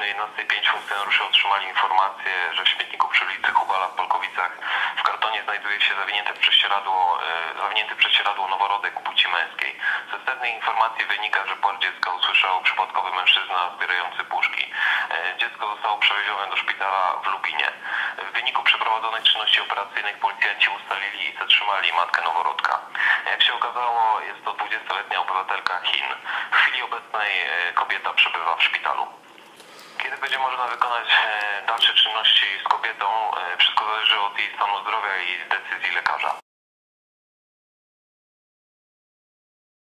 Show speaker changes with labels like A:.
A: godziny 11:05 funkcjonariusze otrzymali informację, że w śmietniku przy ulicy Hubala w Polkowicach w kartonie znajduje się zawinięty w prześcieradło noworodek płci męskiej. Ze wstępnej informacji wynika, że płacz dziecka usłyszał przypadkowy mężczyzna zbierający puszki. Dziecko zostało przewiezione do szpitala w Lubinie. W wyniku przeprowadzonych czynności operacyjnych policjanci ustalili i zatrzymali matkę noworodka. Jak się okazało, jest to 20-letnia obywatelka Chin. W chwili obecnej kobieta przebywa w szpitalu. Kiedy będzie można wykonać dalsze czynności z kobietą, wszystko zależy od jej stanu zdrowia i decyzji lekarza.